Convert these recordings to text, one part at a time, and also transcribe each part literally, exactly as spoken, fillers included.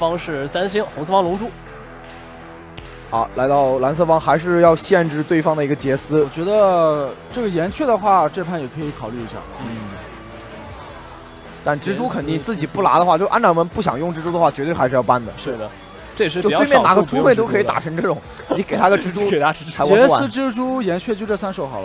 方是三星，红四方龙珠。 好，来到蓝色方还是要限制对方的一个杰斯。 我觉得这个岩雀的话，这盘也可以考虑一下。 嗯。但蜘蛛肯定自己不拿的话，就安长们不想用蜘蛛的话，绝对还是要搬的。 是的，这也是就对面拿个猪妹都可以打成这种，你给他个蜘蛛， 给他蜘蛛。 杰斯、蜘蛛、岩雀就这三手好了。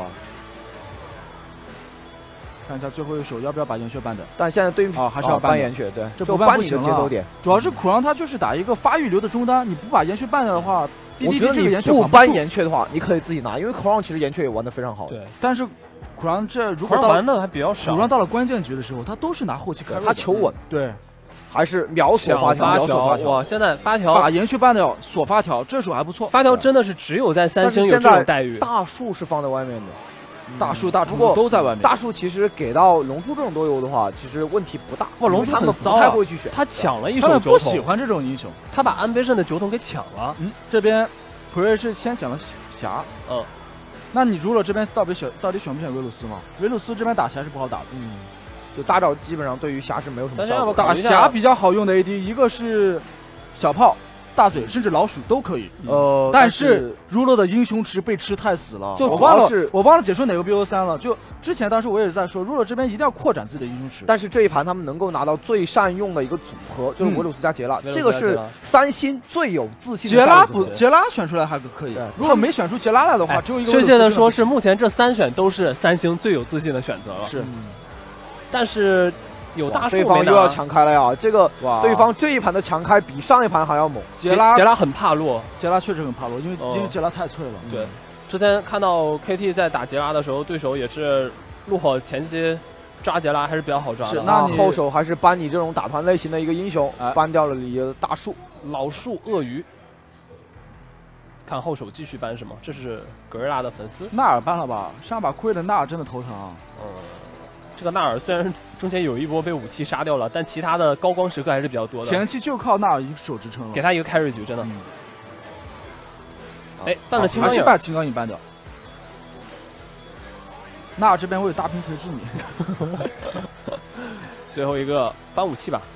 看一下最后一手要不要把岩雀搬的， 但现在对啊还是要搬岩雀，对， 这不搬你的节奏点。 主要是苦让他就是打一个发育流的中单，你不把岩雀搬的话， 我觉得你不搬岩雀的话，你可以自己拿，因为苦让其实岩雀也玩的非常好。 对，但是苦让这如果到玩的还比较少， 苦让到了关键局的时候，他都是拿后期开， 他求稳， 对， 还是秒锁发条，秒锁发条。 哇，现在发条把岩雀搬掉，锁发条，这手还不错。 发条真的是只有在三星有这种待遇。 大树是放在外面的。 大树、大猪都在外面。 大树其实给到龙珠这种队友的话，其实问题不大。 哇，龙珠他们不太会去选， 他抢了一手他们不喜欢这种英雄， 他把安倍胜的酒桶给抢了。 嗯，这边普瑞是先选了霞。 嗯， 那你如果这边到底选到底选不选维鲁斯嘛？维鲁斯这边打霞是不好打的。 嗯，就大招基本上对于霞是没有什么效果。 打霞比较好用的 A D， 一个是小炮。大嘴甚至老鼠都可以， 呃， 但是如洛的英雄池被吃太死了， 就我忘了我忘了解说哪个 B O 三了。就之前当时我也是在说，如洛这边一定要扩展自己的英雄池。 但是这一盘他们能够拿到最善用的一个组合，就是维鲁斯加杰拉，这个是三星最有自信的。 杰拉不，杰拉选出来还可以。如果没选出杰拉来的话，只有一个。 确切的说是目前这三选都是三星最有自信的选择了。 是， 但是。有大树， 对方又要强开了呀！这个对方这一盘的强开比上一盘还要猛。 杰拉杰拉很怕落， 杰拉确实很怕落，因为、哦、因为杰拉太脆了。 对，之前看到 K T 在打杰拉的时候，对手也是落前期抓杰拉还是比较好抓的。 是，那后手还是搬你这种打团类型的一个英雄，哎、搬掉了你的大树、 老树、鳄鱼。看后手继续搬什么？这是格瑞拉的粉丝。 纳尔搬了吧？上把亏的纳尔真的头疼啊。 嗯。这个纳尔虽然中间有一波被武器杀掉了，但其他的高光时刻还是比较多的。 前期就靠纳尔一手支撑了， 给他一个 carry 局，真的。哎、嗯，搬了青钢影，把青钢影搬掉。纳尔这边会有大兵锤制你。 最后一个搬武器吧，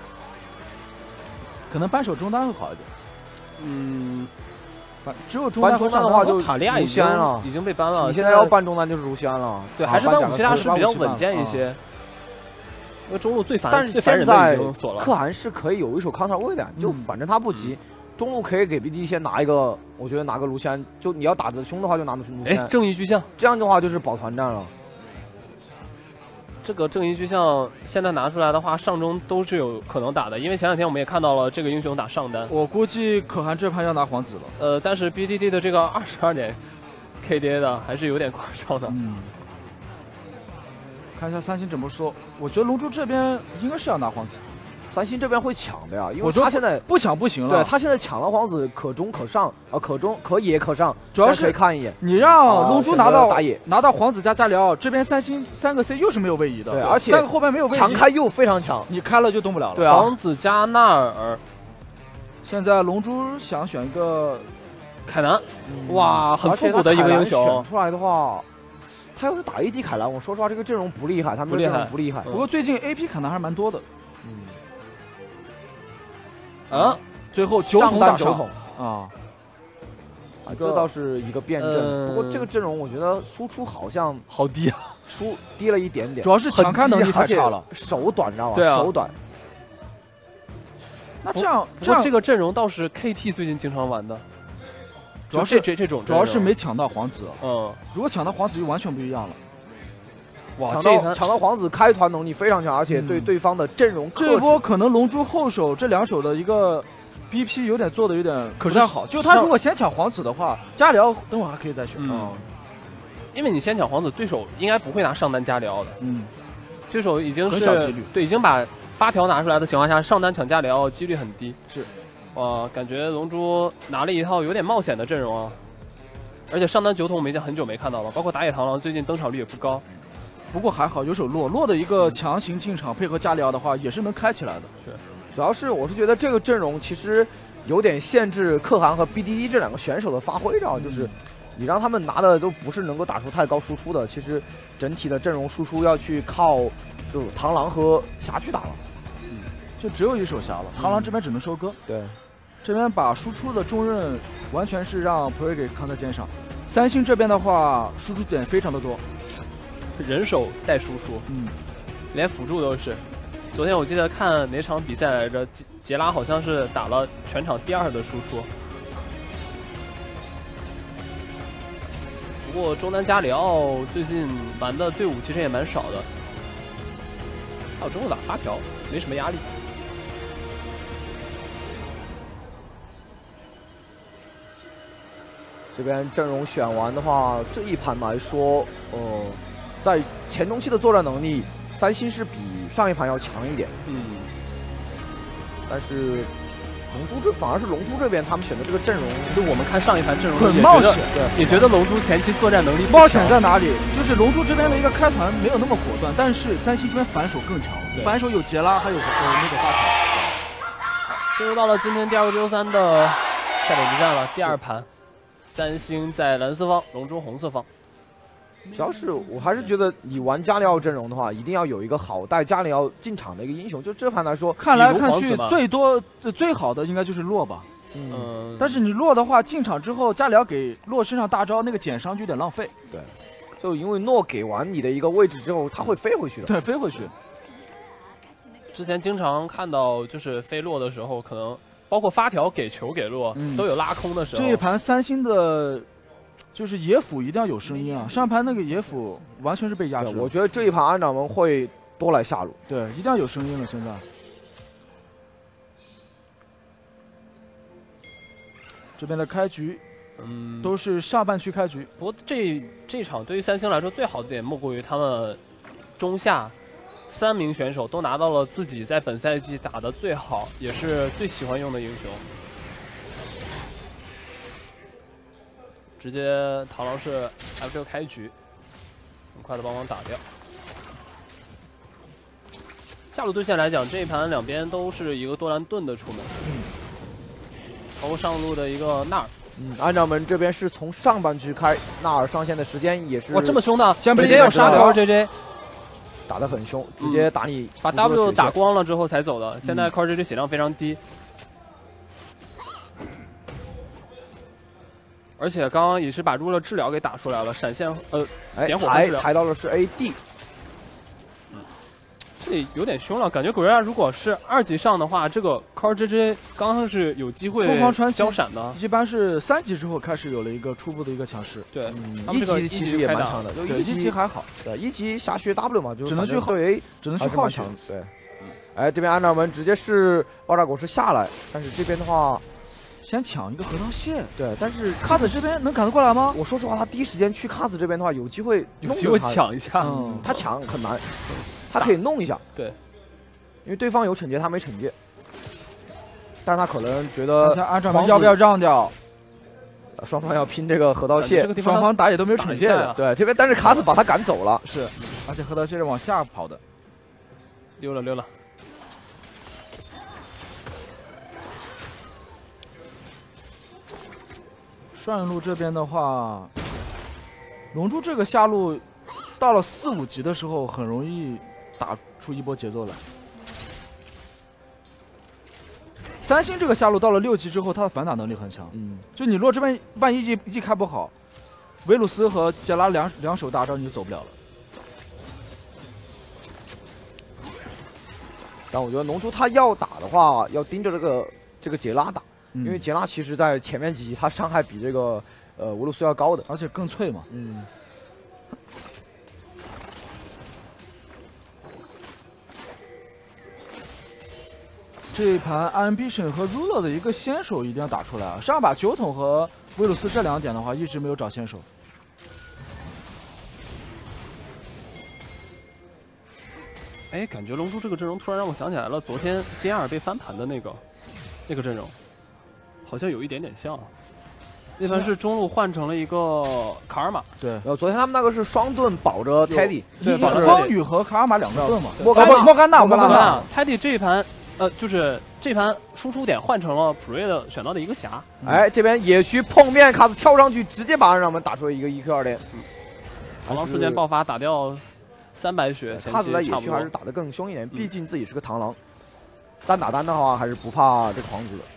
可能搬手中单会好一点。 嗯。 只有中单中单的话，就塔利亚已经了，已经被搬了。 你现在要搬中单就是卢锡安了。 对，还是搬武器大师比较稳健一些。因为中路最烦， 但是现在可汗是可以有一手 counter 位的，就反正他不急，中路可以给 B D 先拿一个，我觉得拿个卢锡安，就你要打得凶的话就拿卢锡安。 哎，正义巨像， 这样的话就是保团战了。 这个正义巨像现在拿出来的话，上中都是有可能打的，因为前两天我们也看到了这个英雄打上单。 我估计可汗这盘要拿皇子了。 呃，但是 B D D 的这个二十二点 K D A 的还是有点夸张的。 嗯。看一下三星怎么说，我觉得龙珠这边应该是要拿皇子。 三星这边会抢的呀，因为他现在不抢不行了。 对他现在抢了皇子，可中可上啊，可中可野可上， 主要是可以看一眼。 你让龙珠拿到打野， 拿到皇子加加辽，这边三星三个 C 又是没有位移的， 对，而且三个后边没有位移， 强开又非常强， 你开了就动不了了。 对啊， 皇子加纳尔， 现在龙珠想选一个凯南，哇，很复古的一个英雄。 选出来的话。他要是打 A D 凯兰，我说实话，这个阵容不厉害，他们阵容不厉害。 不过最近 A P 凯南还是蛮多的。 嗯，啊， 最后九桶打九桶啊， 啊，这倒是一个辩证。不过这个阵容，我觉得输出好像好低啊， 输低了一点点。 主要是强开能力太差了， 手短，知道吗？ 对啊， 手短。 那这样， 不过这个阵容倒是 K T 最近经常玩的。 主要是这这种， 主要是没抢到皇子。 嗯， 如果抢到皇子就完全不一样了。 哇，抢到抢到皇子开团能力非常强，而且对对方的阵容克制。 这波可能龙珠后手这两手的一个 B P 有点做的有点不太好。就他如果先抢皇子的话，加辽等会儿还可以再选。 嗯，因为你先抢皇子，对手应该不会拿上单加辽的。 嗯， 对手已经是很小几率， 对，已经把发条拿出来的情况下，上单抢加辽几率很低。 是。 哇，感觉龙珠拿了一套有点冒险的阵容啊，而且上单九桶我们已经很久没看到了，包括打野螳螂最近登场率也不高， 不过还好有手落落的一个强行进场配合加里奥的话也是能开起来的。 是， 主要是我是觉得这个阵容其实有点限制可汗和 B D D 这两个选手的发挥着，嗯、就是你让他们拿的都不是能够打出太高输出的，其实整体的阵容输出要去靠就螳螂和霞去打了。 就只有一手匣了。螳螂这边只能收割。 对， 这边把输出的重任完全是让普瑞给扛在肩上。三星这边的话，输出点非常的多， 人手带输出， 嗯， 连辅助都是。昨天我记得看哪场比赛来着，杰杰拉好像是打了全场第二的输出。不过中南加里奥最近玩的队伍其实也蛮少的，还有中路打发条，没什么压力。 这边阵容选完的话，这一盘来说，呃，在前中期的作战能力，三星是比上一盘要强一点。 嗯， 但是龙珠这反而是龙珠这边他们选的这个阵容， 其实我们看上一盘阵容很也觉得冒险， 对， 也觉得龙珠前期作战能力不冒险强在哪里？就是龙珠这边的一个开团没有那么果断，但是三星这边反手更强，反手有杰拉，还有呃那个发条。 进入到了今天第二个周三的赛点之战了，第二盘，三星在蓝色方，龙珠红色方。 主要是我还是觉得你玩加里奥阵容的话，一定要有一个好带加里奥进场的一个英雄。就这盘来说， 看来看去最多最好的应该就是洛吧。 嗯， 但是你洛的话，进场之后加里奥给洛身上大招，那个减伤就有点浪费。 对，就因为诺给完你的一个位置之后，他会飞回去的。 对，飞回去。 之前经常看到，就是飞洛的时候，可能包括发条给球给洛、嗯、都有拉空的时候。 这一盘三星的。就是野辅一定要有声音啊！上盘那个野辅完全是被压制。 我觉得这一盘安掌门会多来下路， 对，一定要有声音了。现在，这边的开局，嗯，都是上半区开局。 不过这这场对于三星来说，最好的点莫过于他们中下三名选手都拿到了自己在本赛季打的最好，也是最喜欢用的英雄。直接螳螂是 F 六开局，很快的帮忙打掉。下路对线来讲，这一盘两边都是一个多兰盾的出门，包括上路的一个纳尔。 嗯，安掌门这边是从上半区开，纳尔上线的时间也是哇这么凶的， 直接要杀掉 J J， 打得很凶，直接打你、 嗯、把 W 打光了之后才走的。现在 Core J J 血量非常低。而且刚刚也是把入了治疗给打出来了，闪现呃， 哎， 点火抬抬到了是 A D， 嗯，这里有点凶了，感觉鬼亚如果是二级上的话，这个 Core J J 刚刚是有机会消闪的， 一般是三级之后开始有了一个初步的一个强势。 对， 嗯、一级其实也蛮强的， 就一级还好， 对，一级下血 W 嘛，就只能去耗 A， 只能去耗血， 对，嗯，哎，这边安掌门直接是爆炸果实下来，但是这边的话。 先抢一个核桃蟹， 对，但是卡子这边能赶得过来吗？ 我说实话，他第一时间去卡子这边的话，有机会有机会抢一下， 嗯，他抢很难，他可以弄一下， 对， 因为对方有惩戒，他没惩戒，但是他可能觉得安掌门要不要让掉？ 双方要拼这个核桃蟹， 双方打野都没有惩戒的， 对，这边但是卡子把他赶走了， 是，而且核桃蟹是往下跑的， 溜了溜了。 顺路这边的话，龙珠这个下路到了四五级的时候，很容易打出一波节奏来。三星这个下路到了六级之后，他的反打能力很强。嗯，就你若这边万一一一开不好，维鲁斯和杰拉两两手大招你就走不了了。 但我觉得龙珠他要打的话，要盯着这个这个杰拉打。因为杰拉其实在前面几集他伤害比这个呃维鲁斯要高的， 而且更脆嘛。 嗯。 这一盘 Ambition 和 Ruler 的一个先手一定要打出来啊！上把酒桶和维鲁斯这两点的话，一直没有找先手。 哎，感觉龙珠这个阵容突然让我想起来了，昨天 J R 被翻盘的那个那个阵容。好像有一点点像，那盘是中路换成了一个卡尔玛。 对， 然后昨天他们那个是双盾保着 Teddy， 对，保着风雨和卡尔玛两个盾嘛。 莫甘娜， 莫甘娜，莫甘娜 ，Teddy 这一盘，呃，就是这盘输出点换成了普瑞的选到的一个匣。 哎，这边野区碰面，卡斯跳上去直接把安掌门打出了一个 E Q 二连。 螳螂瞬间爆发，打掉三百血。 卡斯在野区还是打得更凶一点，毕竟自己是个螳螂。 单打单的话还是不怕这个皇子的。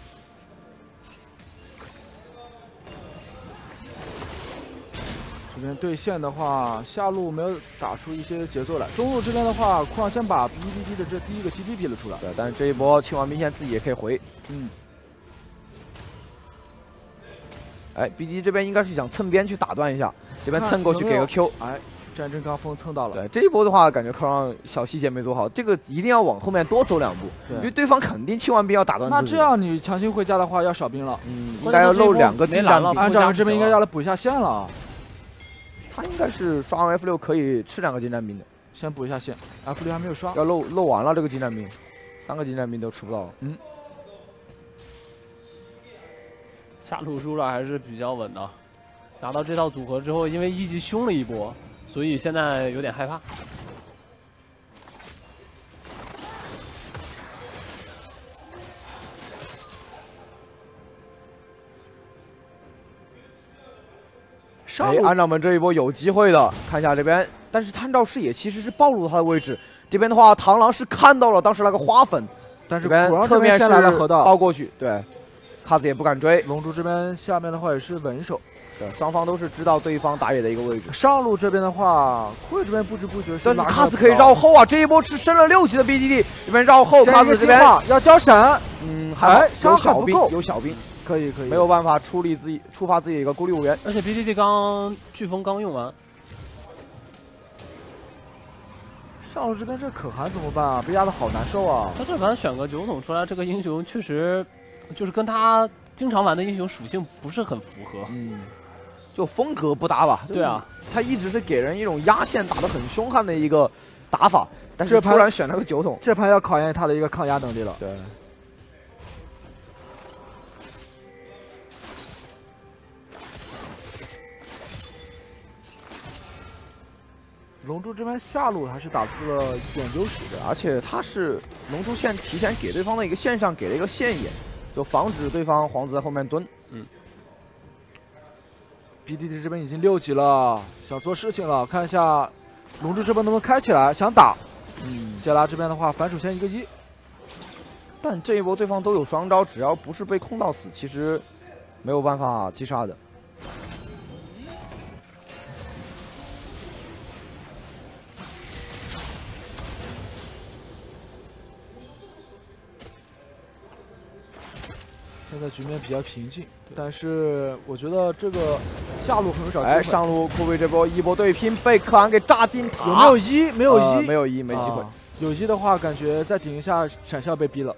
这边对线的话，下路没有打出一些节奏来。中路这边的话，库朗先把 B D D 的这第一个 T P 逼了出来。 对，但是这一波清完兵线自己也可以回。 嗯。 哎 ，B D 这边应该是想蹭边去打断一下，这边蹭过去给个 Q。 哎，战争刚锋蹭到了。 对，这一波的话，感觉克朗小细节没做好，这个一定要往后面多走两步，因为对方肯定清完兵要打断自己。 那这样你强行回家的话，要少兵了。 嗯，应该要漏两个近战兵。 按照这边应该要来补一下线了。 他应该是刷完 F 六可以吃两个近战兵的， 先补一下线 ，F 六还没有刷， 要漏漏完了这个近战兵，三个近战兵都吃不到了。 嗯， 下路输了还是比较稳的，拿到这套组合之后，因为一级凶了一波，所以现在有点害怕。 哎，安长们这一波有机会的，看一下这边，但是探照视野其实是暴露了他的位置。这边的话，螳螂是看到了当时那个花粉， 但是这边侧面先来了河道包过去，对，卡子也不敢追。 龙珠这边下面的话也是稳守， 对，双方都是知道对方打野的一个位置。 上路这边的话，库伟这边不知不觉是但卡子可以绕后啊，这一波是升了六级的 B D D， 这边绕后，卡子这边要交闪， 嗯，还好，有小兵，有小兵。 可以可以， 没有办法处理自己触发自己一个孤立无援， 而且 B D D 刚飓风刚用完， 上路这边这可汗怎么办啊？被压的好难受啊！ 他这盘选个酒桶出来，这个英雄确实就是跟他经常玩的英雄属性不是很符合， 嗯，就风格不搭吧？ 对啊， 他一直是给人一种压线打得很凶悍的一个打法，但是突然选了个酒桶， 这盘要考验他的一个抗压能力了。 对。 龙珠这边下路还是打出了一点优势的，而且他是龙珠线提前给对方的一个线上给了一个线眼，就防止对方皇子在后面蹲。 嗯 ，B D D 这边已经六级了，想做事情了，看一下龙珠这边能不能开起来，想打。嗯，杰拉这边的话反手先一个一， 但这一波对方都有双招，只要不是被控到死，其实没有办法击杀的。 现在局面比较平静，但是我觉得这个下路很有找机会。 哎，上路库贝这波一波对拼被可汗给炸进塔， 有没有一？没有一、呃， 没有一，没机会。 啊、有一的话，感觉再顶一下闪现被逼了。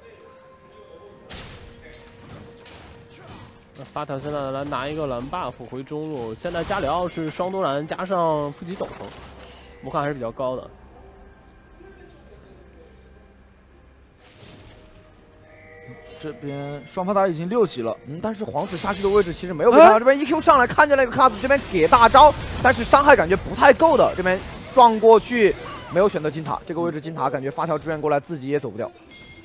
那发塔现在来拿一个蓝 buff 回中路，现在加里奥是双多蓝加上负极斗篷，魔抗还是比较高的。 这边双方打已经六级了， 嗯，但是皇子下去的位置其实没有被看到。哎、这边 E Q 上来看见了一个卡子，这边给大招，但是伤害感觉不太够的。这边撞过去，没有选择金塔，这个位置金塔感觉发条支援过来，自己也走不掉。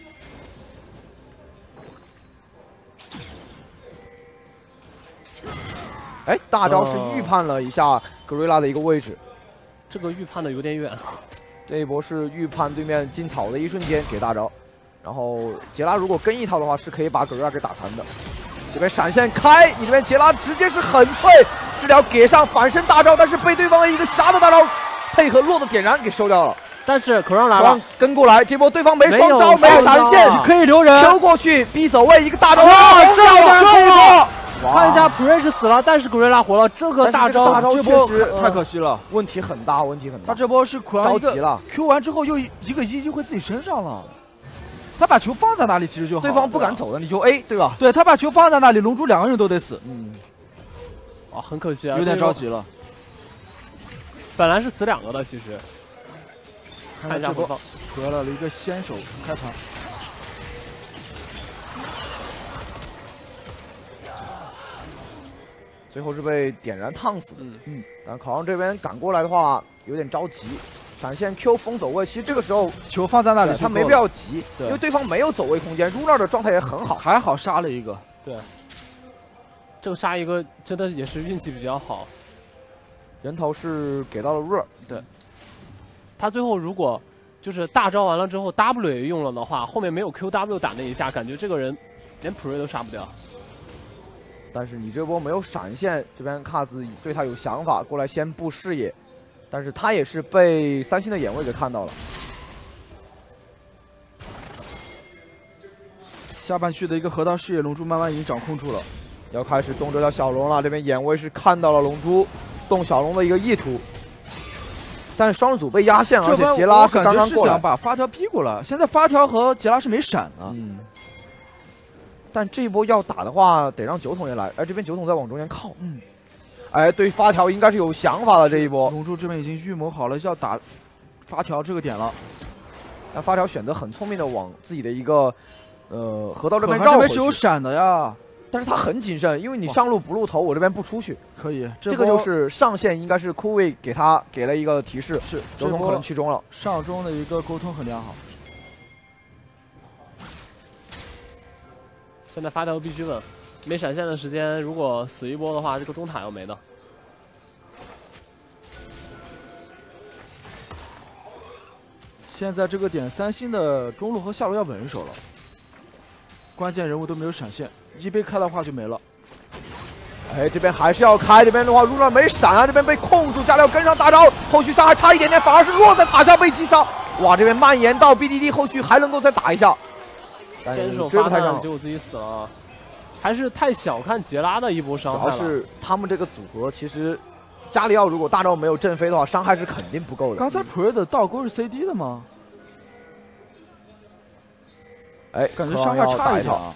哎，大招是预判了一下格瑞拉的一个位置， 这个预判的有点远。 这一波是预判对面进草的一瞬间给大招。然后杰拉如果跟一套的话，是可以把格瑞拉给打残的。这边闪现开，你这边杰拉直接是很脆，治疗给上反身大招，但是被对方的一个侠的大招配合落的点燃给收掉了。 但是可让来了， 跟过来，这波对方没双招，没有闪现， 可以留人， 抽过去逼走位，一个大招， 哇， 这样的看一下普瑞是死了，但是格瑞拉活了，这个大招， 大招这波太可惜了， 问题很大，问题很大。 他这波是苦着急了 ，Q 完之后又一个一就会自己身上了。他把球放在那里，其实就好。 对方不敢走了，你就 A 对吧？ 对他把球放在那里，龙珠两个人都得死。 嗯， 啊，很可惜啊， 有点着急了。 本来是死两个的，其实。 看一下回放，得了一个先手开盘。 最后是被点燃烫死的。 嗯嗯，但考上这边赶过来的话，有点着急。闪现 Q 封走位，其实这个时候球放在那里， 他没必要急，因为对方没有走位空间。入那的状态也很好， 还好杀了一个。 对，这个杀一个真的也是运气比较好。 人头是给到了入， 对，他最后如果就是大招完了之后 W 也用了的话，后面没有 Q W 打那一下，感觉这个人连普瑞都杀不掉。 但是你这波没有闪现，这边卡兹对他有想法，过来先布视野，但是他也是被三星的眼位给看到了。 下半区的一个河道视野，龙珠慢慢已经掌控住了， 要开始动这条小龙了。这边眼位是看到了龙珠动小龙的一个意图。 但是双组被压线，而且杰拉是刚刚过来， 想把发条逼过来。现在发条和杰拉是没闪的， 嗯。但这一波要打的话，得让九筒也来，而这边九筒在往中间靠，嗯。哎，对发条应该是有想法的这一波。 龙珠这边已经预谋好了要打发条这个点了， 但发条选择很聪明的往自己的一个呃河道这边绕回去。这边是有闪的呀。 但是他很谨慎，因为你上路不露头，我这边不出去。 可以， 这个就是上线应该是酷位给他给了一个提示， 是九筒可能去中了。 上中的一个沟通很良好。 现在发条必须稳，没闪现的时间，如果死一波的话，这个中塔要没的。 现在这个点，三星的中路和下路要稳手了。 关键人物都没有闪现，一被开的话就没了。 哎，这边还是要开，这边的话如果没闪啊，这边被控住，加料跟上大招，后续伤害差一点点，反而是落在塔下被击杀。哇，这边蔓延到 B D D， 后续还能够再打一下。 先手发弹，结果自己死了，还是太小看杰拉的一波伤害了。 主要是他们这个组合，其实加里奥如果大招没有震飞的话，伤害是肯定不够的。 刚才普瑞的倒钩是 C D 的吗？ 哎， 感觉伤害差一点啊！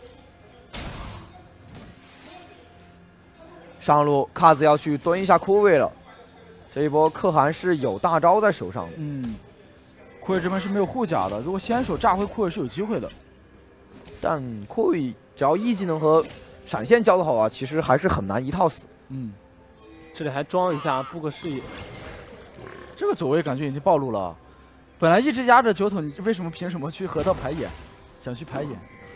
上路卡子要去蹲一下库位了，这一波可汗是有大招在手上的。 嗯，库位这边是没有护甲的，如果先手炸回库位是有机会的。 但库位只要一技能和闪现交的好啊，其实还是很难一套死。 嗯， 这里还装一下布个视野， 这个走位感觉已经暴露了。本来一直压着九筒，你为什么凭什么去河道排野？ 想去排野，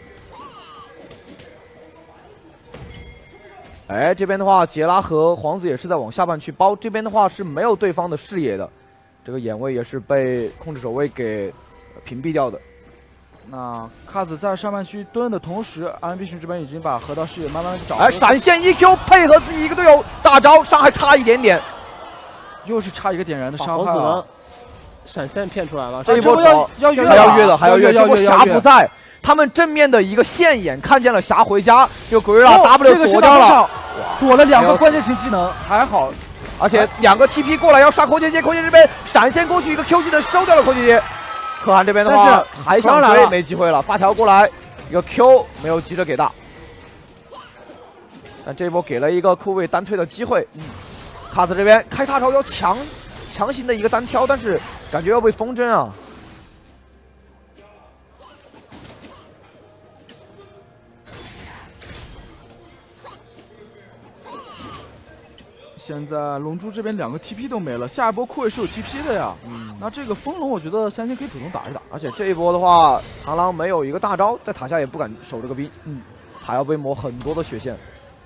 哎，这边的话，杰拉和皇子也是在往下半区包，这边的话是没有对方的视野的，这个眼位也是被控制守卫给屏蔽掉的。 那卡子在上半区蹲的同时，安必逊这边已经把河道视野慢慢找。 哎，闪现 E Q 配合自己一个队友大招，伤害差一点点， 又是差一个点燃的伤害啊。 闪现骗出来了， 这一波要要越还要越的，还要越。 结果霞不在，他们正面的一个线眼看见了霞回家，就鬼拉 W 躲掉了， 躲了两个关键型技能，还好， 而且两个 T P 过来要刷口姐姐，口姐这边闪现过去一个 Q 技能收掉了口姐姐。可汗这边的话还想追没机会了，发条过来一个 Q 没有急着给大，但这一波给了一个库位单推的机会。嗯，卡子这边开大招要强。 强行的一个单挑，但是感觉要被风筝啊！ 现在龙珠这边两个 T P 都没了，下一波库位是有 T P 的呀。嗯，那这个风龙我觉得三星可以主动打一打， 而且这一波的话，螳螂没有一个大招，在塔下也不敢守这个兵，嗯，还要被磨很多的血线。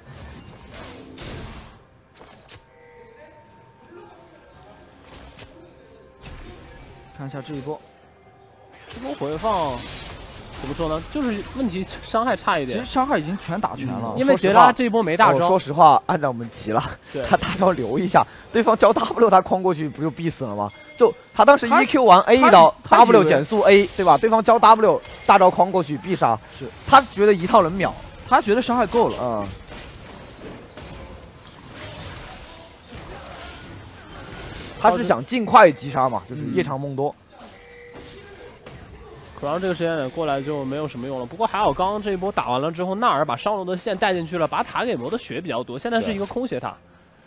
看一下这一波， 这波回放怎么说呢？就是问题伤害差一点。 其实伤害已经全打全了， 嗯、因为杰拉这一波没大招。 说实话，按照我们急了，他大招留一下，对方交 W 他框过去不就必死了吗？就他当时 E Q 完 A 一刀 ，W 减速 A， 对吧？对方交 W 大招框过去必杀， 是他觉得一套能秒， 他觉得伤害够了， 嗯。 他是想尽快击杀嘛，就是夜长梦多。 可让这个时间点过来就没有什么用了。不过还好，刚刚这一波打完了之后，纳尔把上路的线带进去了，把塔给磨的血比较多。现在是一个空血塔。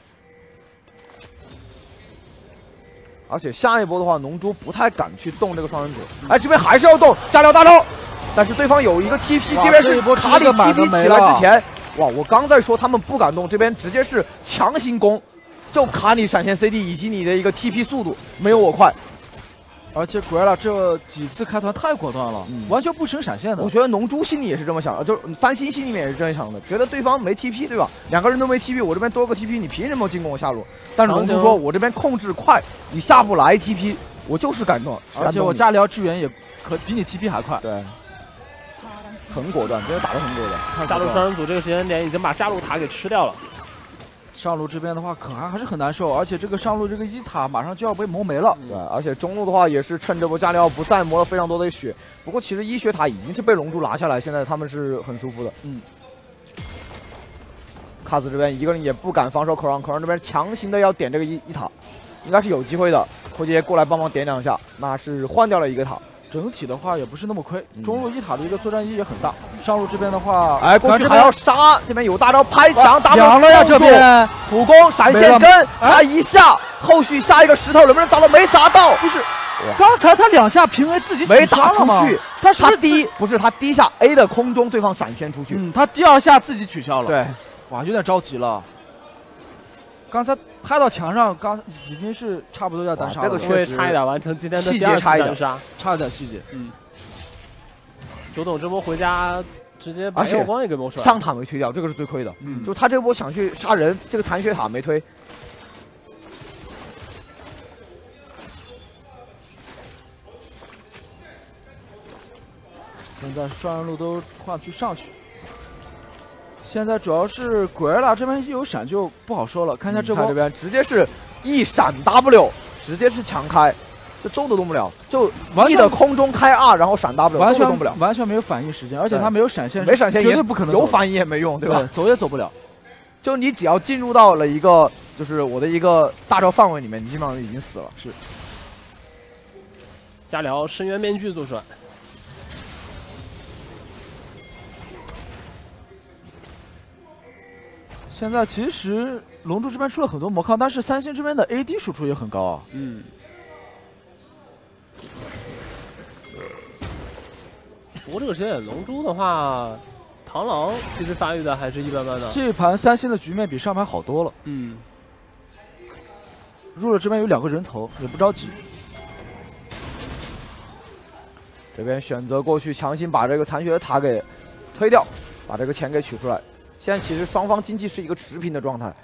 而且下一波的话，龙珠不太敢去动这个双人组。哎，这边还是要动加料大招，但是对方有一个 T P， 这边是卡里 T P 起来之前，哇！我刚在说他们不敢动，这边直接是强行攻。 就卡你闪现 C D 以及你的一个 T P 速度没有我快， 而且鬼拉这几次开团太果断了，嗯、完全不省闪现的。 我觉得龙珠心里也是这么想的，就是三星心里面也是这样想的，觉得对方没 T P 对吧？两个人都没 T P， 我这边多个 T P， 你凭什么进攻我下路？但是龙珠说，我这边控制快，你下不来 T P， 我就是敢动， 而且我家里要支援也可比你 T P 还快。 对，很果断，真的打得很果断。 下路双人组这个时间点已经把下路塔给吃掉了。 上路这边的话，可汗还是很难受，而且这个上路这个一塔马上就要被磨没了。 对，而且中路的话也是趁这波加里奥不在磨了非常多的血。不过其实一血塔已经是被龙珠拿下来，现在他们是很舒服的。嗯。卡子这边一个人也不敢防守口让，口让这边强行的要点这个一一塔，应该是有机会的。寇杰过来帮忙点两下，那是换掉了一个塔。 整体的话也不是那么亏，中路一塔的一个作战意义也很大。上路这边的话， 哎，过去还要杀，这边有大招拍墙，打凉了呀！这边普攻闪现跟差一下，后续下一个石头能不能砸到？没砸到， 不是，刚才他两下平 A 自己没打出去， 他他第一不是他第一下 A 的空中，对方闪现出去， 嗯，他第二下自己取消了， 对， 哇，有点着急了。刚才拍到墙上，刚已经是差不多要单杀了， 这个确实差一点完成今天的细节差一点， 差一点细节，嗯。 九董这波回家直接把耀光也给磨出来， 上塔没推掉，这个是最亏的。嗯，就他这波想去杀人，这个残血塔没推。 现在双人路都跨区上去。现在主要是古尔拉这边一有闪就不好说了，看一下这波、 嗯、这边直接是一闪 W， 直接是强开。这动都动不了，就一的空中开 R， 然后闪 W， 完全动不了， 完全没有反应时间，而且他没有闪现， 没闪现绝对不可能， 有反应也没用，对吧？ 对走也走不了。 就你只要进入到了一个，就是我的一个大招范围里面，你基本上已经死了。 是。 加辽深渊面具做出来。 现在其实龙珠这边出了很多魔抗，但是三星这边的 A D 输出也很高啊。 嗯。不过这个时间龙珠的话，螳螂其实发育的还是一般般的。 这一盘三星的局面比上盘好多了。 嗯。 入了这边有两个人头，也不着急。 这边选择过去强行把这个残血的塔给推掉，把这个钱给取出来。现在其实双方经济是一个持平的状态，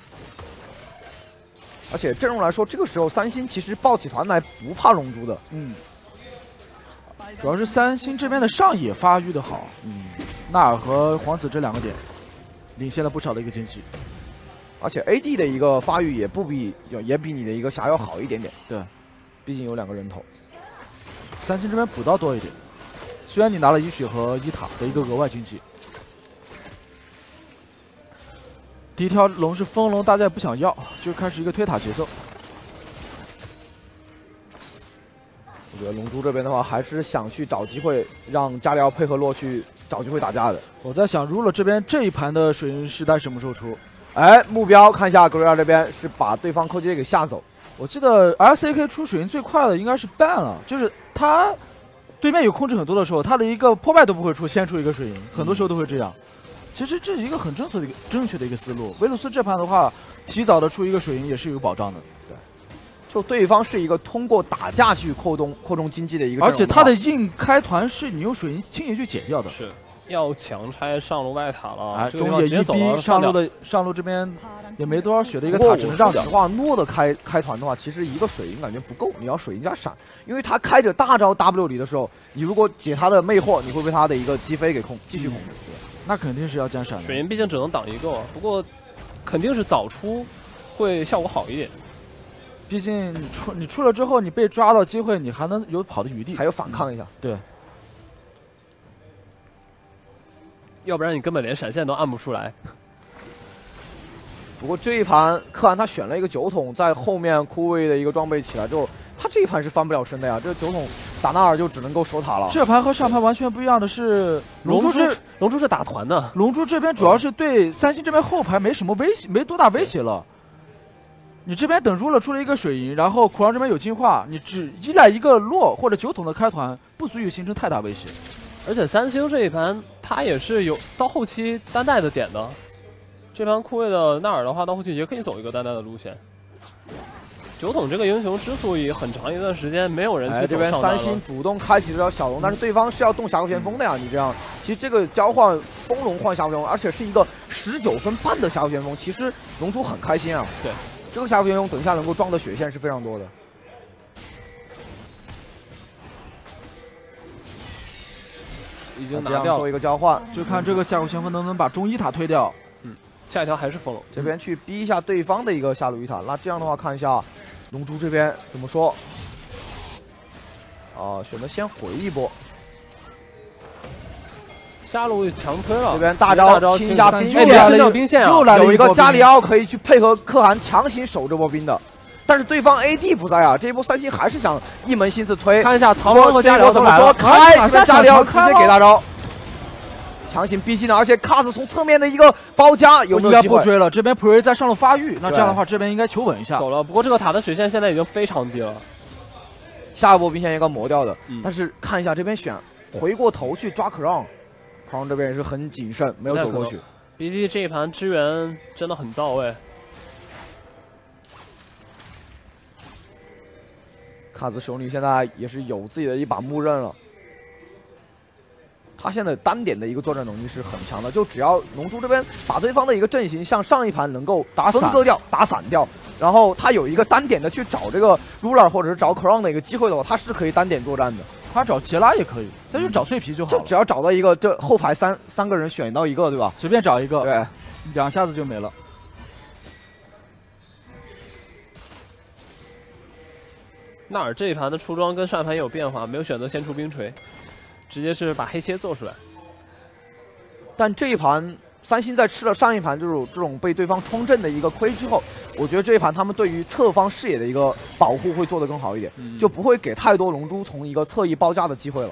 而且阵容来说，这个时候三星其实抱起团来不怕龙珠的。 嗯。主要是三星这边的上野发育的好，嗯，纳尔和皇子这两个点领先了不少的一个经济， 而且 A D 的一个发育也不比也比你的一个霞要好一点点， 对， 毕竟有两个人头。 三星这边补刀多一点，虽然你拿了一血和一塔的一个额外经济。第一条龙是风龙，大家也不想要，就开始一个推塔节奏。 我觉得龙珠这边的话，还是想去找机会让加里奥配合洛去找机会打架的。 我在想，如了这边这一盘的水银时代什么时候出？ 哎，目标看一下格瑞亚这边是把对方寇杰给吓走。 我记得 L C K 出水银最快的应该是 ban 了，就是他对面有控制很多的时候，他的一个破败都不会出，先出一个水银，很多时候都会这样。嗯、其实这是一个很正确的一个正确的一个思路。维鲁斯这盘的话，提早的出一个水银也是有保障的。 对。就对方是一个通过打架去扩动扩充经济的一个， 而且他的硬开团是你用水银轻易去解掉的， 是要强拆上路外塔了。 哎，中野一逼上路的上路这边也没多少血的一个塔，只能让掉。 说实话，诺的开开团的话，其实一个水银感觉不够，你要水银加闪，因为他开着大招 W 里的时候，你如果解他的魅惑，你会被他的一个击飞给控继续控制。 嗯、那肯定是要加闪的。 水银毕竟只能挡一个，不过肯定是早出会效果好一点。 毕竟你出你出了之后，你被抓到机会，你还能有跑的余地， 还有反抗一下。 嗯、对， 要不然你根本连闪现都按不出来。 不过这一盘柯涵他选了一个酒桶，在后面枯萎的一个装备起来之后，他这一盘是翻不了身的呀。这个酒桶打纳尔就只能够守塔了。 这盘和上盘完全不一样的是，龙珠这龙珠是打团的， 龙珠这边主要是对三星这边后排没什么威胁，没多大威胁了。你这边等入了出了一个水银，然后苦狼这边有进化，你只依赖一个洛或者酒桶的开团，不足以形成太大威胁。 而且三星这一盘他也是有到后期单带的点的，这盘枯萎的纳尔的话，到后期也可以走一个单带的路线。酒桶这个英雄之所以很长一段时间没有人去走上单了，哎，这边三星主动开启这条小龙，但是对方是要动峡谷旋风的呀，你这样，其实这个交换风龙换峡谷旋风，而且是一个十九分半的峡谷旋风，其实龙珠很开心啊。 对。这个峡谷旋风等一下能够装的血线是非常多的。 已经这样做拿掉了。 一个交换， 就看这个下路先锋能不能把中一塔推掉。 下一条还是风龙， 这边去逼一下对方的一个下路一塔。那这样的话，看一下龙珠这边怎么说。啊、选择先回一波。 下路强推了， 这边大招招清一下兵哎， 线， 清掉兵线啊！ 又来了有一个波兵加里奥可以去配合可汗强行守这波兵的，但是对方 A D 不在啊，这一波三星还是想一门心思推。 看一下螳螂和加里奥怎么说？ 来了， 开， 马上加里奥直接开了给大招，强行逼近了，而且卡斯从侧面的一个包夹，有没应有机会？ 该不追了，这边普瑞在上路发育，那对这样的话这边应该求稳一下。 走了。不过这个塔的血线现在已经非常低了， 下一波兵线应该磨掉的， 嗯但是看一下这边选回过头去抓 Crown，Crown 这边也是很谨慎，没有走过去。 B D 这一盘支援真的很到位。 卡兹兄弟现在也是有自己的一把木刃了，他现在单点的一个作战能力是很强的，就只要龙珠这边把对方的一个阵型像上一盘能够打散分割掉、打散掉，然后他有一个单点的去找这个 Ruler 或者是找 Crown 的一个机会的话，他是可以单点作战的。 他找杰拉也可以，但就找脆皮就好了， 就只要找到一个这后排三三个人选到一个，对吧？ 随便找一个， 对， 两下子就没了。 纳尔这一盘的出装跟上一盘也有变化，没有选择先出冰锤，直接是把黑切做出来。 但这一盘三星在吃了上一盘这种这种被对方冲阵的一个亏之后，我觉得这一盘他们对于侧方视野的一个保护会做得更好一点， 嗯、 就不会给太多龙珠从一个侧翼包夹的机会了。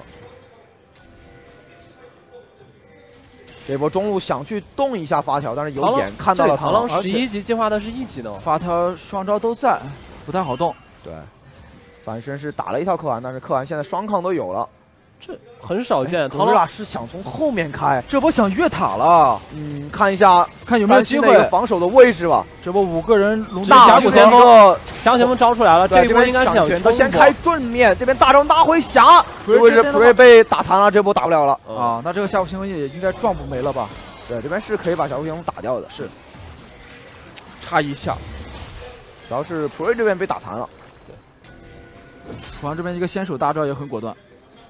这波中路想去动一下发条，但是有眼看到了螳螂。十而且一级进化的是一级呢， 发条双招都在，不太好动。 对，反身是打了一套可汗，但是可汗现在双抗都有了。 这很少见。 螳螂是想从后面开， 这波想越塔了。 嗯，看一下看有没有机会防守的位置吧。 这波五个人龙大峡谷先锋，峡谷先锋招出来了。这一波应该是想选择先开正面，这边大招拉回峡，这位置普瑞被打残了，这波打不了了啊。那这个峡谷先锋也应该撞不没了吧？ 对，这边是可以把峡谷先锋打掉的， 是差一下， 主要是普瑞这边被打残了。 对，普航这边一个先手大招也很果断。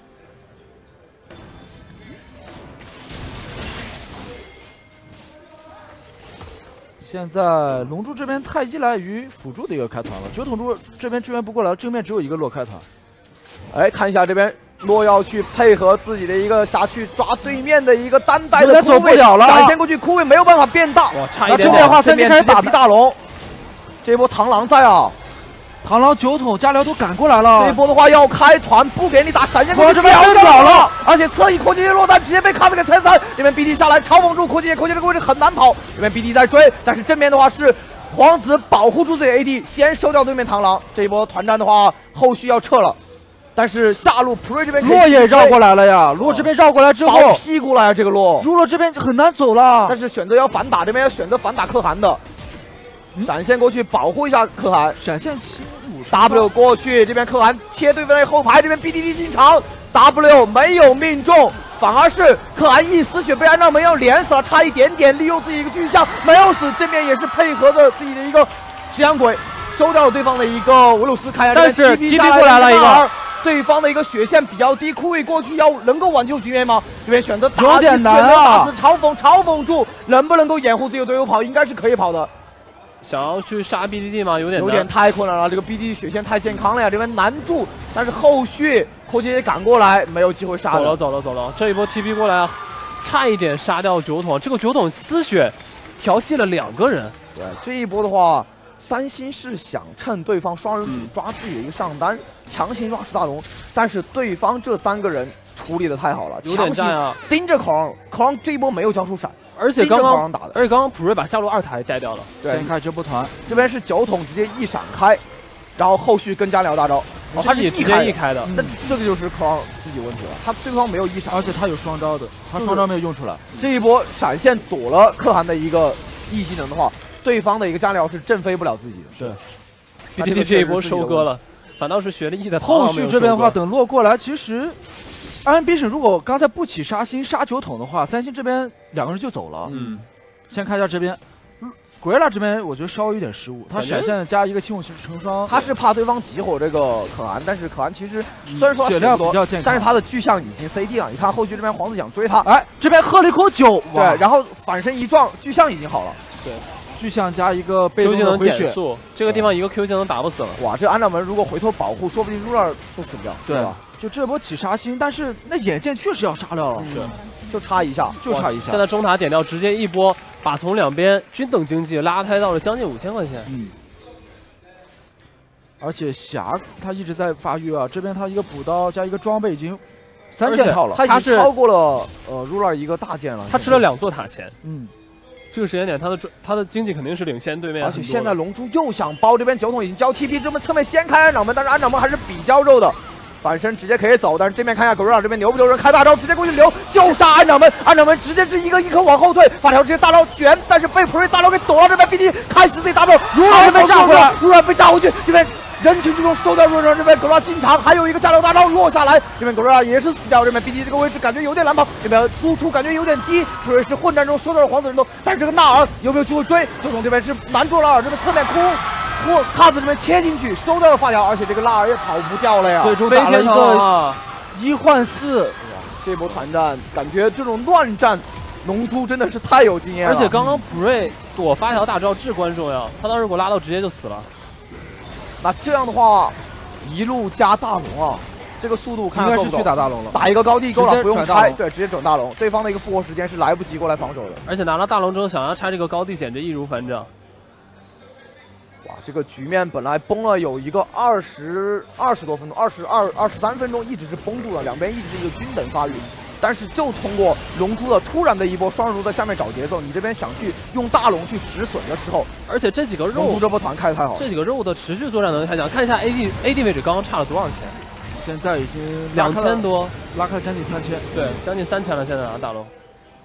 现在龙珠这边太依赖于辅助的一个开团了，九筒珠这边支援不过来，正面只有一个洛开团。 哎，看一下这边洛要去配合自己的一个下去抓对面的一个单带的， 走不了了， 展现过去枯位没有办法变大， 哇，差一点点。 正面的话，三星开始打大龙，这波螳螂在啊。 螳螂九筒加辽都赶过来了， 这一波的话要开团，不给你打闪现， 这边秒掉了，而且侧翼空间落单，直接被卡斯给拆散。这边 B D 下来嘲讽住空间，空间这个位置很难跑。这边 B D 在追，但是正面的话是皇子保护住自己 A D， 先收掉对面螳螂。这一波团战的话，后续要撤了。但是下路普瑞这边洛也绕过来了呀，洛这边绕过来之后包屁股了呀，这个洛， 如洛这边很难走了。 但是选择要反打，这边要选择反打可汗的。闪现过去保护一下可汗， 闪现切 W 过去，这边可汗切对方的后排，这边 B D D 进场 ，W 没有命中，反而是可汗一丝血被安照梅要连死了，差一点点，利用自己一个巨象没有死，这边也是配合着自己的一个石羊鬼收掉了对方的一个维鲁斯，看一下， 但是 T P 过来了一个， 对方的一个血线比较低，库位过去要能够挽救局面吗？这边选择打有点难啊， 打死嘲讽嘲讽住，能不能够掩护自己的队友跑？应该是可以跑的。 想要去杀 B D D 吗？有点有点太困难了，这个 B D D 血线太健康了呀，这边难住，但是后续寇杰也赶过来，没有机会杀。 走了走了走了，这一波 T P 过来，差一点杀掉九筒，这个九筒丝血调戏了两个人。 对，这一波的话，三星是想趁对方双人组抓自己的一个上单，强行抓吃大龙，但是对方这三个人处理的太好了， 有点站啊， 盯着狂狂这一波没有交出闪。 而且刚刚打的， 而且刚刚普瑞把下路二塔带掉了。 先开这波团， 这边是九筒直接一闪开，然后后续跟加辽大招， 哦，他是也直接一开的。 那这个就是克朗自己问题了，他对方没有一闪， 而且他有双招的，他双招没有用出来。 这一波闪现躲了可汗的一个 E 技能的话，对方的一个加辽是震飞不了自己的。 对 ，B D D 这一波收割了，反倒是学了 E 的。 后续这边的话，等洛过来，其实。安比神如果刚才不起杀星杀九筒的话，三星这边两个人就走了。 嗯， 先看一下这边， 古瑞拉这边我觉得稍微有点失误，他闪现加一个轻武成双， 他是怕对方集火这个可汗，但是可汗其实虽然说血量比较健康， 但是他的巨象已经 C D 了。你看后续这边皇子想追他， 哎，这边喝了一口酒， 对，然后反身一撞，巨象已经好了。 对， 巨象加一个被动的回血， 这个地方一个 Q 技能打不死了。 哇，这安掌门如果回头保护，说不定入二都死不掉，对吧？ 就这波起杀星，但是那眼剑确实要杀掉了， 是， 就差一下， 就差一下。 现在中塔点掉，直接一波。把从两边均等经济拉抬到了将近五千块钱。 嗯，而且霞他一直在发育啊，这边他一个补刀加一个装备已经三件套了， 他已经超过了呃 ruler 一个大件了。 他吃了两座塔钱。 嗯， 这个时间点他的他的经济肯定是领先对面。 而且现在龙珠又想包，这边九筒已经交 T P， 这边侧面先开安掌门，但是安掌门还是比较肉的。反身直接可以走，但是这边看一下狗肉这边留不留人，开大招直接过去留，就杀安掌门，安掌门直接是一个一颗往后退，法条直接大招卷，但是被 Pre 大招给躲了，这边 B D 开始自己大招，如何被炸回来，如何被炸回去，这边人群之中收掉弱者，这边狗肉进场，还有一个加流大招落下来，这边狗肉也是死掉，这边 B D 这个位置感觉有点难跑，这边输出感觉有点低 ，Pre 是混战中收掉了皇子人头，但是这个纳尔有没有机会追？周总这边是难住了尔，这边侧面哭。我卡子这边切进去，收掉了发条，而且这个拉尔也跑不掉了呀。 最终打了一个一换四， 这波团战感觉这种乱战，龙珠真的是太有经验了。 而且刚刚普瑞躲发条大招至关重要，他当时如果拉到直接就死了。 那这样的话，一路加大龙啊，这个速度看应该是去打大龙了， 打一个高地够了，不用拆，对，直接整大龙。对方的一个复活时间是来不及过来防守的。 而且拿了大龙之后，想要拆这个高地，简直易如反掌。 哇，这个局面本来崩了有一个二十二十多分钟，二十二二十三分钟，一直是绷住了，两边一直是一个均等发育。但是就通过龙珠的突然的一波双如在下面找节奏，你这边想去用大龙去止损的时候， 而且这几个肉， 龙珠这波团开的太好了， 这几个肉的持续作战能力太强。看一下 A D A D 位置刚刚差了多少钱？ 现在已经两千多， 拉开了将近三千， 对，将近三千了。现在拿大龙。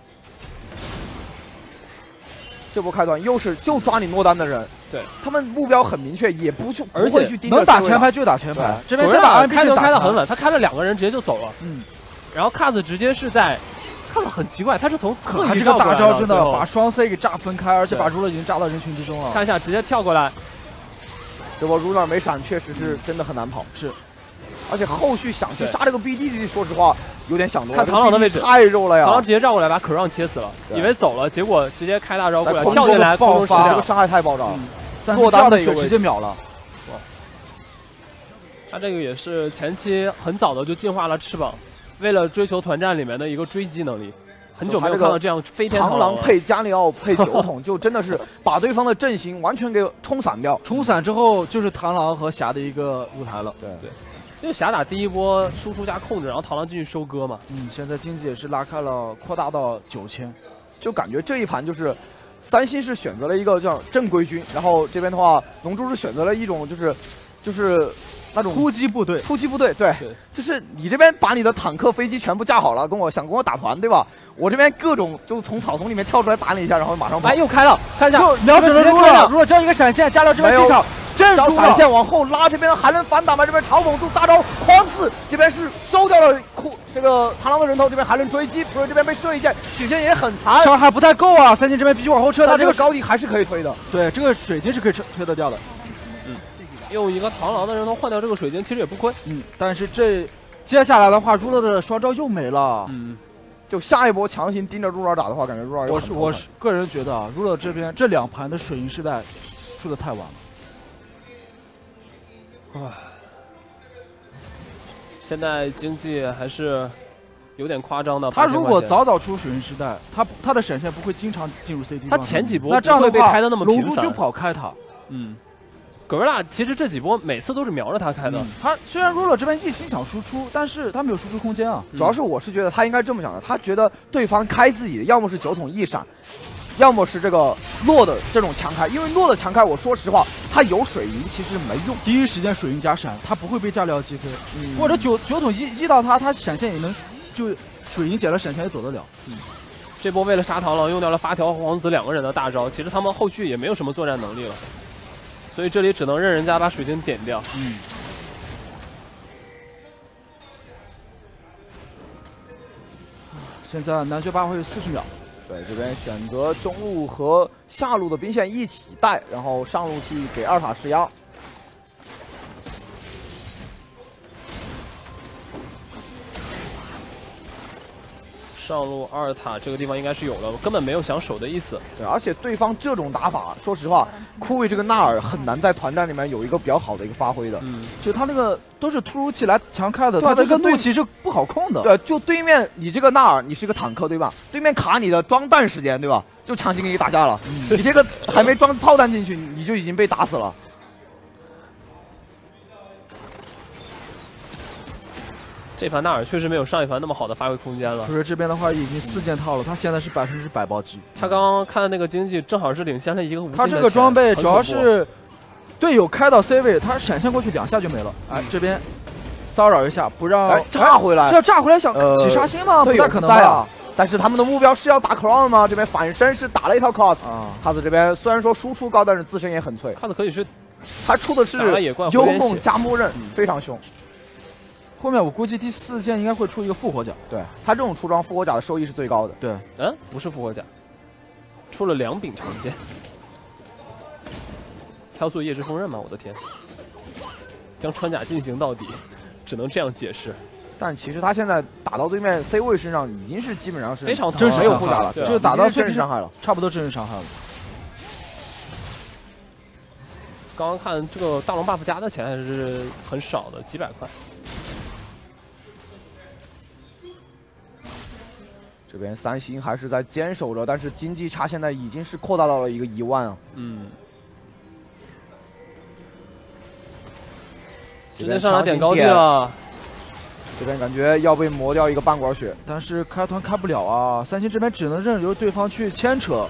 这波开端又是就抓你诺丹的人， 对他们目标很明确，也不去， 而且去盯能打前排就打前排。这边先把 R P 开头开得很稳，他开了两个人直接就走了。 嗯， 然后 Cuz 直接是在，看了很奇怪，他是从侧翼这个大招真的把双 C 给炸分开，而且把 Ruler 已经炸到人群之中了。 看一下，直接跳过来， 这波 Ruler 没闪，确实是真的很难跑。 是。 而且后续想去杀这个 B D， 说实话有点想多了。 看螳螂的位置太肉了呀！ 螳螂直接绕过来把可让切死了，以为走了，结果直接开大招过来，跳进来爆发，这个伤害太爆炸了。 落单的血直接秒了。哇！ 他这个也是前期很早的就进化了翅膀，为了追求团战里面的一个追击能力。很久没有看到这样飞天螳螂配加里奥配九筒，就真的是把对方的阵型完全给冲散掉。 冲散之后就是螳螂和霞的一个舞台了。 对对。因为霞打第一波输出加控制，然后螳螂进去收割嘛。 嗯，现在经济也是拉开了，扩大到九千， 就感觉这一盘就是三星是选择了一个叫正规军，然后这边的话，龙珠是选择了一种就是就是那种突击部队。 突击部队，对， 对就是你这边把你的坦克、飞机全部架好了，跟我想跟我打团，对吧？我这边各种就从草丛里面跳出来打你一下，然后马上跑。 哎，又开了，看一下， 瞄准了如了，如了交一个闪现，加了这边进场。 镇住闪现往后拉，这边还能反打吗？这边嘲讽住大招狂刺，这边是收掉了库这个螳螂的人头，这边还能追击，普瑞这边被射一箭，血线也很残， 伤害不太够啊！三星这边必须往后撤， 但这个高地还是可以推的。 对，这个水晶是可以推得掉的。 嗯，用一个螳螂的人头换掉这个水晶，其实也不亏。 嗯，但是这接下来的话，入勒的双招又没了。 嗯， 就下一波强行盯着入勒打的话，感觉入勒我是我是个人觉得啊，入勒这边这两盘的水银时代出的太晚了。 唉，现在经济还是有点夸张的。 他如果早早出水银时代，他他的闪现不会经常进入 C D。 他前几波那这样的被开的那么频繁， 龙珠就不好开他。 嗯，格瑞拉其实这几波每次都是瞄着他开的。 嗯、他虽然 Ruler 这边一心想输出，但是他没有输出空间啊。 嗯、主要是我是觉得他应该这么想的，他觉得对方开自己的，要么是九筒一闪。要么是这个诺的这种强开，因为诺的强开，我说实话，他有水银其实没用， 第一时间水银加闪，他不会被加疗击飞， 嗯、 或者九九筒一一到他，他闪现也能就水银减了闪现也走得了。 嗯，这波为了杀螳螂，用掉了发条和皇子两个人的大招，其实他们后续也没有什么作战能力了，所以这里只能任人家把水晶点掉。 嗯。现在男爵八会四十秒。 对，这边选择中路和下路的兵线一起带，然后上路去给二塔施压。 上路二塔这个地方应该是有了，根本没有想守的意思。 对，而且对方这种打法，说实话，库位这个纳尔很难在团战里面有一个比较好的一个发挥的。 嗯， 就他那个都是突如其来强开的， 对他这个就是对怒气是不好控的。 对，就对面你这个纳尔，你是个坦克对吧？对面卡你的装弹时间对吧？就强行给你打架了。嗯、你这个还没装炮弹进去，你就已经被打死了。 这盘纳尔确实没有上一盘那么好的发挥空间了。 可是这边的话已经四件套了，他现在是百分之百暴击。 他刚刚看的那个经济正好是领先了一个无尽的钱。 他这个装备主要是队友开到 C 位，他闪现过去两下就没了。哎，这边骚扰一下，不让、 哎、炸回来， 这要炸回来想起杀心吗？ 呃、 不太可能吧？ 啊！但是他们的目标是要打 Crown 吗？这边反身是打了一套 Cos 啊。卡子这边虽然说输出高，但是自身也很脆。 卡子可以去， 他出的是幽梦加默认，非常凶。 后面我估计第四件应该会出一个复活甲， 对他这种出装复活甲的收益是最高的。 对， 嗯，不是复活甲，出了两柄长剑，挑速夜之锋刃吗？我的天，将穿甲进行到底，只能这样解释。 但其实他现在打到对面 C 位身上，已经是基本上是非常真实没有护甲了， 就是打到真实伤害了， 差不多真实伤害了。 刚刚看这个大龙 buff 加的钱还是很少的，几百块。 这边三星还是在坚守着，但是经济差现在已经是扩大到了一个一万啊。 嗯。直接上来点高地了。 这边感觉要被磨掉一个半管血， 但是开团开不了啊！三星这边只能任由对方去牵扯。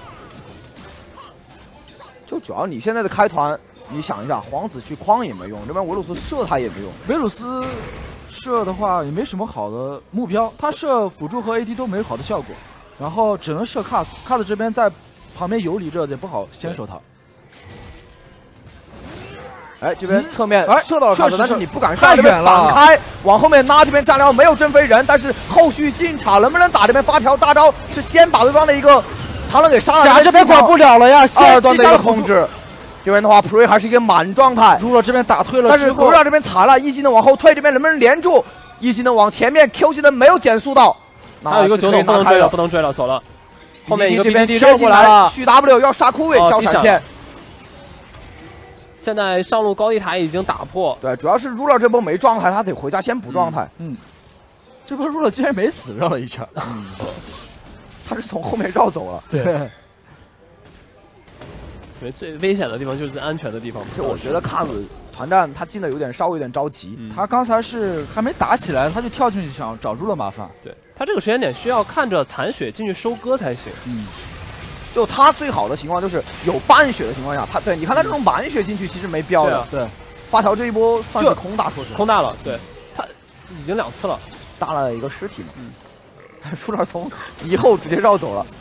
就主要你现在的开团，你想一下，皇子去框也没用，这边维鲁斯射他也没用。 维鲁斯射的话也没什么好的目标，他射辅助和 A D 都没好的效果，然后只能射卡斯。卡斯这边在旁边游离着，也不好先手他。 哎，这边侧面射到了卡斯，但是你不敢太远了， 反开往后面拉，这边炸疗没有震飞人，但是后续进场能不能打？这边发条大招是先把对方的一个螳螂给杀了， 霞这边管不了了呀， 二段的一个控制。这边的话 ，Pre 还是一个满状态， 如果这边打退了， 但是格瑞这边残了，一技能往后退，这边能不能连住？一技能往前面 Q 技能没有减速到， 还有一个九等不能追了，不能追了，走了。后面一个 B D D 绕过来了， 续 W 要杀枯位，交闪现。 现在上路高地塔已经打破， 对，主要是 Ruler 这波没状态，他得回家先补状态。 嗯，这波 Ruler 竟然没死，绕了一圈。 嗯，他是从后面绕走了。 对。 因为最危险的地方就是在安全的地方。 就我觉得卡子团战他进的有点稍微有点着急， 嗯、他刚才是还没打起来，他就跳进去想找入了麻烦。 对他这个时间点需要看着残血进去收割才行。 嗯。 就他最好的情况就是有半血的情况下，他对你看他这种满血进去其实没必要的。 对， 发条这一波算是空大，说实话空大了。对，他已经两次了， 搭了一个尸体嘛。嗯，出点从以后直接绕走了。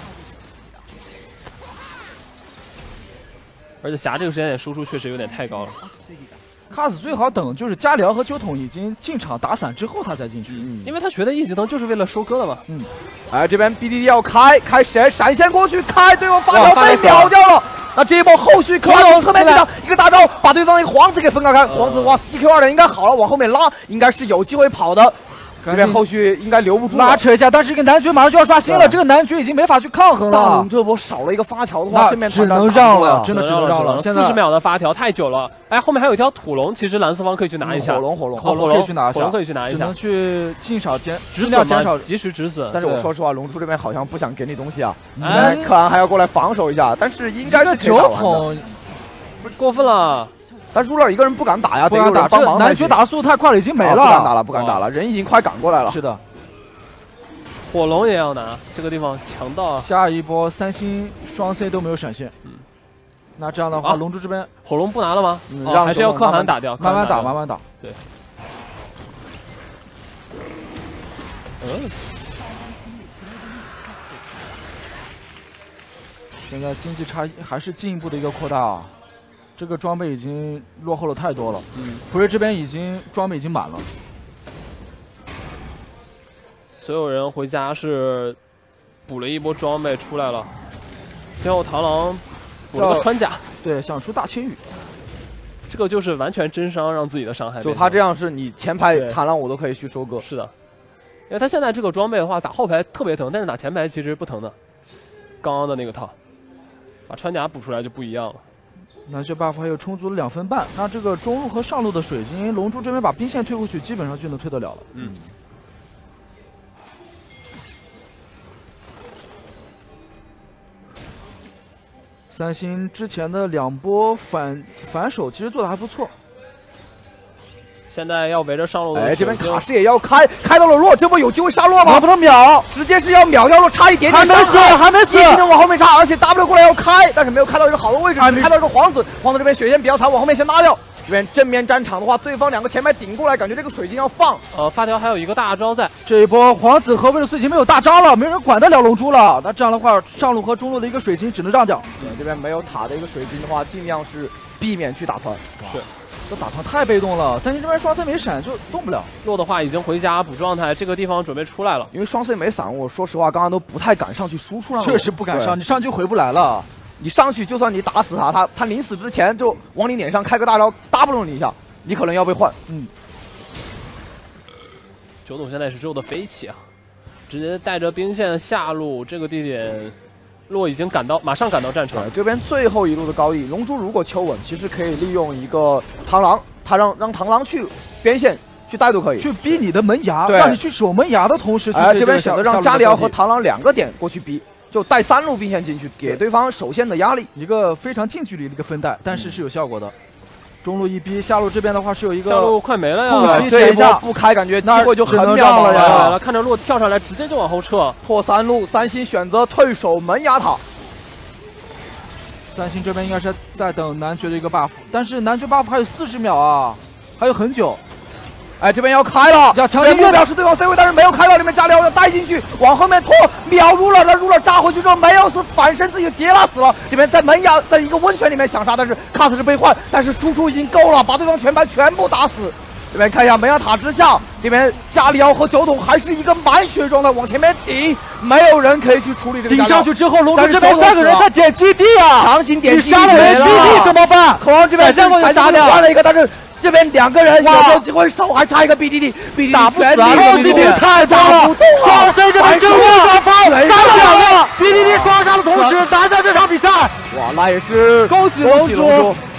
而且霞这个时间点输出确实有点太高了。 卡斯最好等就是加辽和鸠统已经进场打散之后他再进去， 嗯、因为他学的一技能就是为了收割的嘛。 嗯，哎，这边 B D D 要开开谁闪现过去开，对方发条被秒掉了。那这一波后续可以侧面进场一个大招，把对方的一个皇子给分开开。皇子哇 ，E Q 二的应该好了，往后面拉应该是有机会跑的。这边后续应该留不住， 拉扯一下，但是一个男爵马上就要刷新了，这个男爵已经没法去抗衡了。 大龙这波少了一个发条的话，正面只能让了，真的只能让了。 四十秒的发条太久了，哎，后面还有一条土龙，其实蓝四方可以去拿一下。 火龙火龙火龙可以去拿一下， 火龙可以去拿一下， 只能去尽少减， 尽量减少及时止损。 但是我说实话，龙珠这边好像不想给你东西啊，哎，可汗还要过来防守一下，但是应该是酒桶， 不是过分了。 但Ruler一个人不敢打呀， 不敢打， 帮忙。 男爵打的速度太快了，已经没了， 不敢打了，不敢打了，人已经快赶过来了。 是的。 火龙也要拿，这个地方强到啊！ 下一波三星双 C 都没有闪现，嗯，那这样的话，龙珠这边火龙不拿了吗？ 嗯， 哦、还是要可汗打掉， 慢慢打，慢慢打。 对。嗯。 现在经济差还是进一步的一个扩大啊，这个装备已经落后了太多了。嗯，普瑞这边已经装备已经满了。 所有人回家是补了一波装备出来了，最后螳螂补了个穿甲， 对，想出大千羽， 这个就是完全真伤，让自己的伤害。 就他这样是你前排螳螂我都可以去收割。 是的，因为他现在这个装备的话，打后排特别疼，但是打前排其实不疼的。刚刚的那个套，把穿甲补出来就不一样了。 南血 buff 还有充足的两分半，那这个中路和上路的水晶，龙珠这边把兵线推过去，基本上就能推得了了。 嗯。 三星之前的两波反反手其实做的还不错， 现在要围着上路的。 哎，这边卡士也要开，开到了洛，这波有机会杀洛吗？ 能不能秒？ 直接是要秒掉洛，差一点点。 还没死，还没死， 一技能往后面插，而且 W 过来要开，但是没有开到一个好的位置，开到一个皇子，皇子这边血线比较残，往后面先拉掉。这边正面战场的话，对方两个前排顶过来，感觉这个水晶要放。 呃，发条还有一个大招在， 这一波皇子和威尔斯已经没有大招了，没人管得了龙珠了。那这样的话，上路和中路的一个水晶只能让掉。 对，这边没有塔的一个水晶的话，尽量是避免去打团。 是， 这打团太被动了。三星这边双 C 没闪就动不了。 洛的话已经回家补状态，这个地方准备出来了。 因为双 C 没闪，我说实话，刚刚都不太敢上去输出了。 确实不敢上，你上去回不来了。 你上去就算你打死他，他他临死之前就往你脸上开个大招 ，W 你一下。你可能要被换， 嗯。 九董现在是肉的飞起啊，直接带着兵线下路这个地点，洛已经赶到，马上赶到战场。 这边最后一路的高地，龙珠如果求稳，其实可以利用一个螳螂，他让让螳螂去边线去带都可以， 去逼你的门牙， 对， 让你去守门牙的同时， 哎，这边选择让加里奥和螳螂两个点过去逼。就带三路兵线进去，给对方守线的压力， 一个非常近距离的一个分带，但是是有效果的。中路一逼，下路这边的话是有一个下路快没了呀！ 空隙这一波不开，感觉机会就很渺茫了呀！ 来了，看着洛跳上来，直接就往后撤， 破三路。三星选择退守门牙塔。 三星这边应该是在等男爵的一个 buff， 但是男爵 buff 还有四十秒啊，还有很久。 哎，这边要开了， 要强行目标是对方 C 位，但是没有开到，里面加里奥要带进去，往后面拖，秒入了，那入了扎回去之后，没有死，反身自己杰拉死了，这边在门牙在一个温泉里面想杀，但是卡斯是被换，但是输出已经够了，把对方全盘全部打死。这边看一下门牙塔之下，这边加里奥和九桶还是一个满血状态往前面顶，没有人可以去处理这个。 顶上去之后，龙珠这边三个人在点基地啊， 强行点基地， 你杀了人基地怎么办？ 口王这边这样杀掉， 换了一个，但是。这边两个人有没有机会守？还差一个 B D D，B D D 打不死啊！ 超级别太多了，双 C 这边真物双方杀了两个 B D D 双杀的同时拿下这场比赛， 哇，那也是恭喜龙珠！